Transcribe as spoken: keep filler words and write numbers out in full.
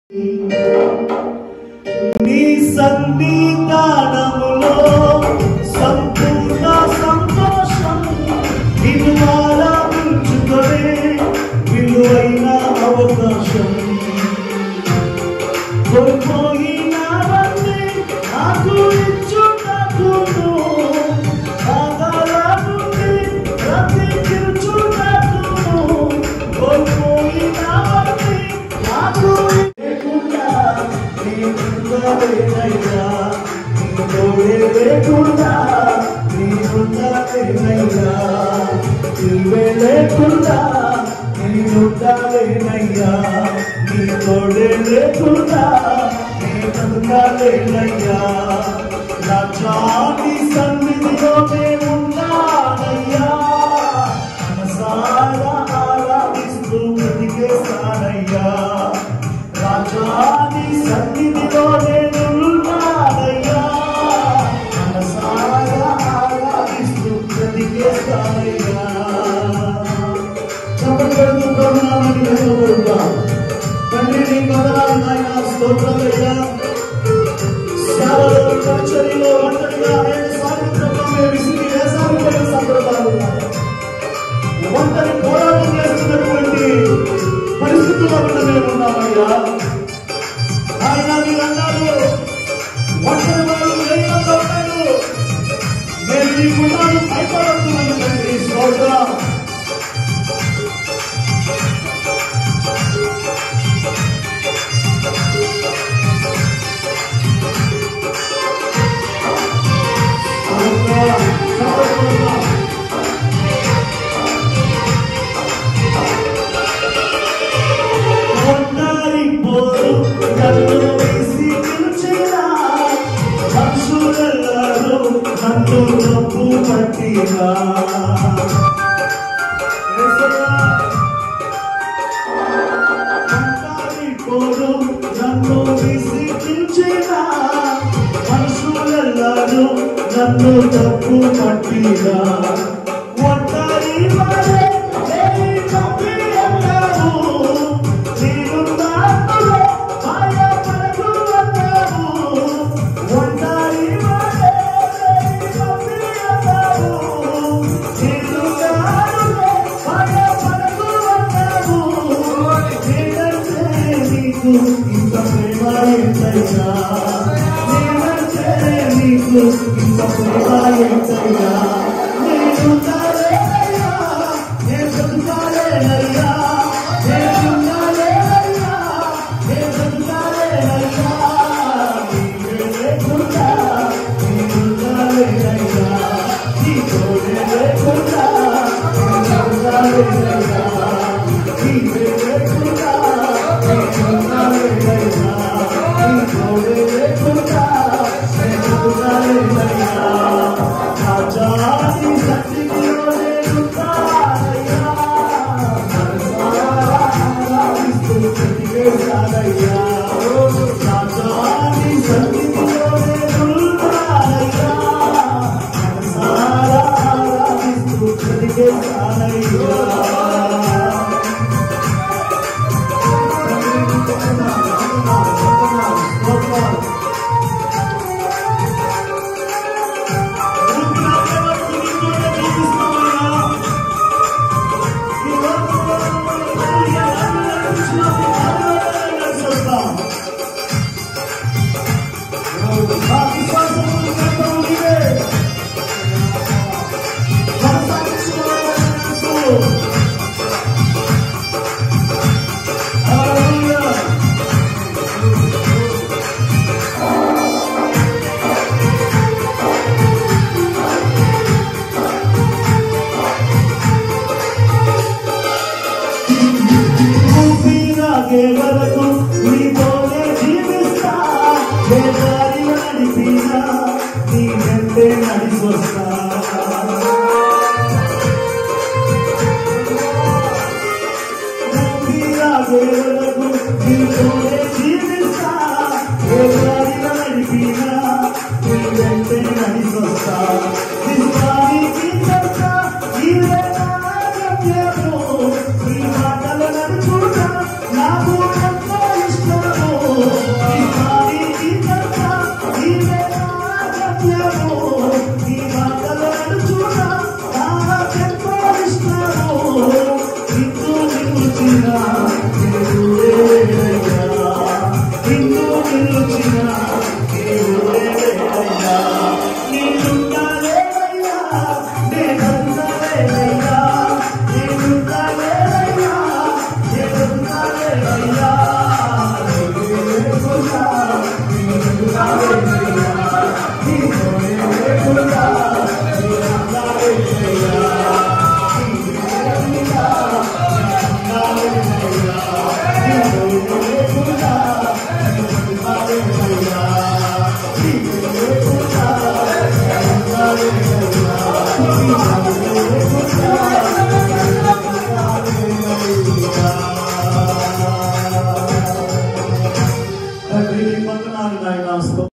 నీ సన్నిధానములో సంపూర్ణ సంతోషం నిన్ను ఆరాధించుకునే విలువైన అవకాశం కోల్పోయినవన్నీ నాకు ఇచ్చుటకును ఆధార నుండి బ్రతికించుటకును కోల్పోయినవన్నీ నాకు లేకుండా నీ ఉండలేనయ్యా నీ తోడే లేకుండా నీ ఉండలేనయ్యా నీవే లేకుండా నీ ఉండలేనయ్యా నీ తోడే లేకుండా నీ ఉండలేనయ్యా రాజా నీ సన్నిధిలోనే ఉన్నానయ్యా మనసారా ఆరాధిస్తూ బ్రతికేస్తానయ్యా రాజా నీ సన్నిధిలోనే ఉన్నానయ్యా మనసారా ఆరాధిస్తూ బ్రతికేస్తానయ్యా చెప్పండి ప్రభునామని వేడుకుందాం తండ్రి నీ వందనాలు నాయనా స్తోత్రాలయ్యా సేవలో పరిచర్యలో ఒంటరిగా అనేక సార్లు ప్రభు మేము విసిగి వేసారిపోయిన సందర్భాలు ఉన్నాయి ఒంటరి పోరాటం చేస్తున్నటువంటి పరిస్థితుల్లో కూడా మేము ఉన్నామయ్యా ఆయన మీరు అన్నారు ఒంటరి వారు వేయంగా ఉన్నారు నేను నీకున్నాను భయపడుతున్నాను తండ్రి స్తోత్రం నన్ను తప్పు పట్టిగా ఒంటరి వాడే తప్పి అన్నావు నేను నాలో భయపడకు అన్నావు ఒంటరి వాడే తప్పి అన్నావు నేను నాలో భయపడకు అన్నావు నేనంటే నీకు ఇంత ప్రేమ ఎంతైనా నీకు ఇంత ప్రేమ ఎంతైనా నేను నాలేనయ్యా నేను చదువుతాలేనయ్యా నేను నాలేనయ్యా నేను చదువుతాలేనయ్యా నీవే లేకుండా నేను నాలేనయ్యా నీ తోడే లేకుండా నేను చదువుతాలేనయ్యా నీవే లేకుండా నేను నాలేనయ్యా నీ తోడే లేకుండా రాజాని సన్నిధిలోనే ఉంటానయ్యా మనసారా ఆరాధిస్తూ బ్రతికేస్తానయ్యా రాజాని సన్నిధిలోనే ఉంటానయ్యా మనసారా ఆరాధిస్తూ బ్రతికేస్తానయ్యా వరకు నీతోనే జీవిస్తా ఏ దారి నడిపినా నీ వెంటే నడిచొస్తా వరకు నీతోనే జీవిస్తా ఏ దారి నడిపినా నీ వెంటే నడిచొస్తా విశ్వానికి చెప్తా నీవే నా మాటలు నడుచుకుంటా నాకు ఎంతో ఇష్టము తండ్రి వందనాలు నాయనా.